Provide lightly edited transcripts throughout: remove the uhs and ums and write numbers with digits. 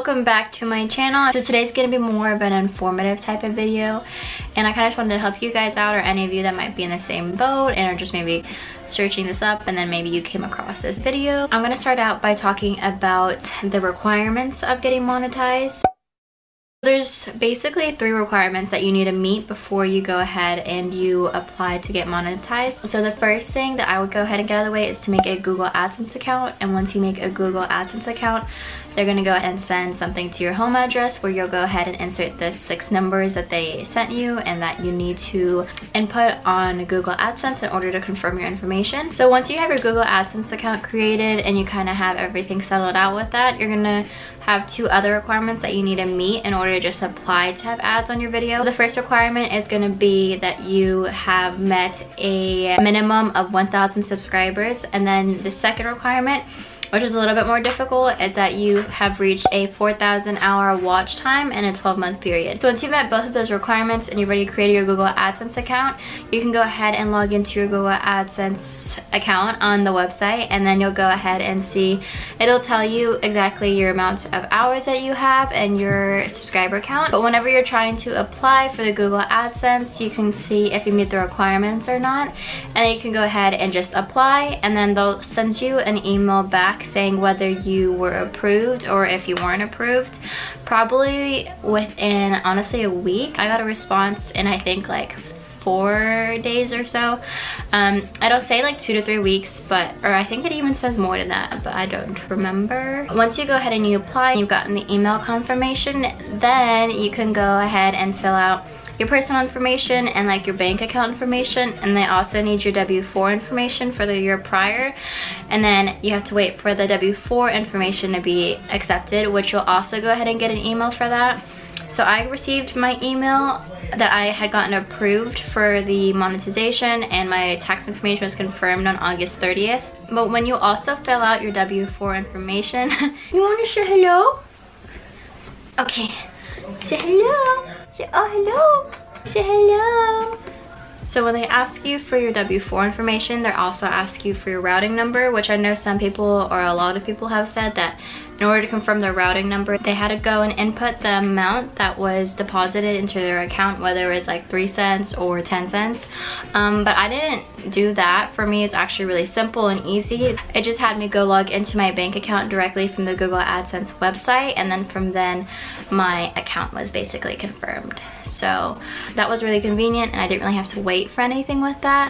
welcome back to my channel. So today's gonna be more of an informative type of video, and I kind of just wanted to help you guys out, or any of you that might be in the same boat and are just maybe searching this up and then maybe you came across this video. I'm gonna start out by talking about the requirements of getting monetized. There's basically 3 requirements that you need to meet before you go ahead and you apply to get monetized. So the first thing that I would go ahead and get out of the way is to make a Google AdSense account. And once you make a Google AdSense account, they're gonna go ahead and send something to your home address where you'll go ahead and insert the 6 numbers that they sent you and that you need to input on Google AdSense in order to confirm your information. So once you have your Google AdSense account created and you kind of have everything settled out with that, you're gonna have 2 other requirements that you need to meet in order to just apply to have ads on your video. The first requirement is going to be that you have met a minimum of 1,000 subscribers, and then the second requirement, which is a little bit more difficult, is that you have reached a 4,000 hour watch time in a 12-month period. So once you've met both of those requirements and you've already created your Google AdSense account, you can go ahead and log into your Google AdSense account on the website, and then you'll go ahead and see, it'll tell you exactly your amount of hours that you have and your subscriber count. But whenever you're trying to apply for the Google AdSense, you can see if you meet the requirements or not, and you can go ahead and just apply, and then they'll send you an email back saying whether you were approved or if you weren't approved. Probably within, honestly, a week. I got a response in I think like 4 days or so. It'll say like 2 to 3 weeks, or I think it even says more than that, but I don't remember. Once you go ahead and you apply and you've gotten the email confirmation, then you can go ahead and fill out your personal information and like your bank account information, and they also need your W-4 information for the year prior, and then you have to wait for the W-4 information to be accepted, which you'll also go ahead and get an email for that. So I received my email that I had gotten approved for the monetization, and my tax information was confirmed on August 30th. But when you also fill out your W-4 information, you want to say hello? Okay, say hello. Say oh hello. Say hello. So when they ask you for your W-4 information, they also ask you for your routing number, which I know some people, or a lot of people, have said that in order to confirm their routing number, they had to go and input the amount that was deposited into their account, whether it was like 3 cents or 10 cents. But I didn't do that. For me, it's actually really simple and easy. It just had me go log into my bank account directly from the Google AdSense website, and then from then my account was basically confirmed. So that was really convenient, and I didn't really have to wait for anything with that.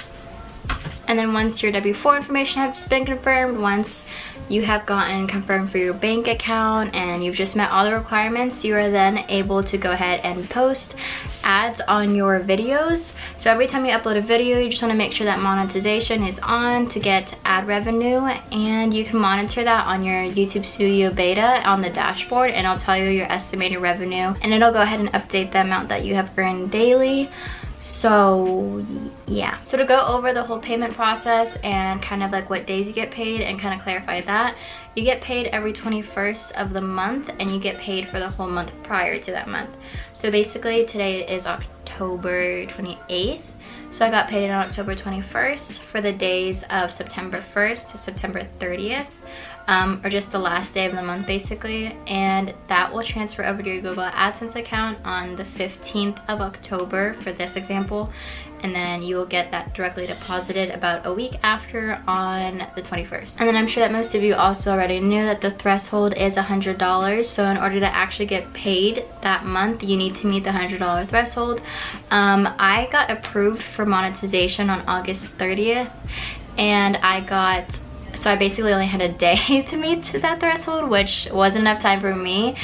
And then once your W-4 information has been confirmed, once you have gotten confirmed for your bank account and you've just met all the requirements, you are then able to go ahead and post ads on your videos. So every time you upload a video, you just want to make sure that monetization is on to get ad revenue, and you can monitor that on your YouTube Studio Beta on the dashboard, and it'll tell you your estimated revenue, and it'll go ahead and update the amount that you have earned daily. So yeah, so to go over the whole payment process and kind of like what days you get paid and kind of clarify that, you get paid every 21st of the month, and you get paid for the whole month prior to that month. So basically today is October 28th, so I got paid on October 21st for the days of September 1st to September 30th. Or just the last day of the month basically, and that will transfer over to your Google AdSense account on the 15th of October for this example, and then you will get that directly deposited about a week after on the 21st. And then I'm sure that most of you also already knew that the threshold is $100, so in order to actually get paid that month, you need to meet the $100 threshold. I got approved for monetization on August 30th, and so I basically only had a day to meet that threshold, which wasn't enough time for me.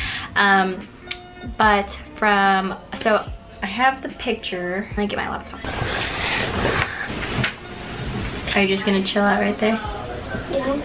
So I have the picture. Let me get my laptop. Are you just gonna chill out right there? Yeah.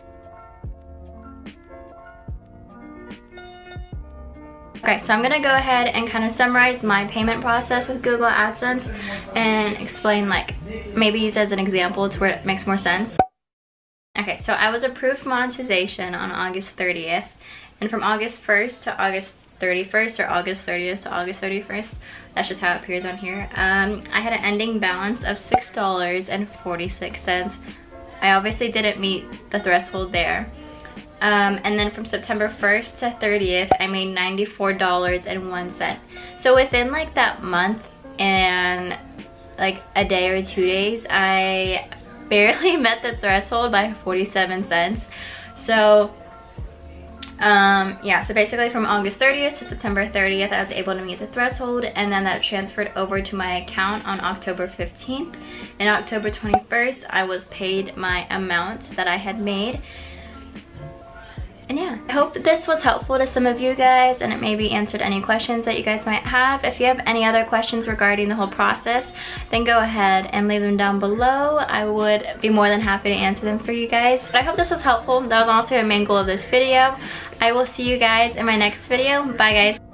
Okay, so I'm gonna go ahead and kind of summarize my payment process with Google AdSense and explain, like, maybe use as an example to where it makes more sense. Okay, so I was approved for monetization on August 30th, and from August 1st to August 31st, or August 30th to August 31st, that's just how it appears on here, I had an ending balance of $6.46. I obviously didn't meet the threshold there. And then from September 1st to 30th, I made $94.01. So within like that month and like a day or 2 days, I barely met the threshold by 47 cents. So yeah, so basically from August 30th to September 30th, I was able to meet the threshold, and then that transferred over to my account on October 15th. And October 21st, I was paid my amount that I had made. And yeah, I hope this was helpful to some of you guys, and it maybe answered any questions that you guys might have. If you have any other questions regarding the whole process, then go ahead and leave them down below. I would be more than happy to answer them for you guys. But I hope this was helpful. That was also a main goal of this video. I will see you guys in my next video. Bye guys.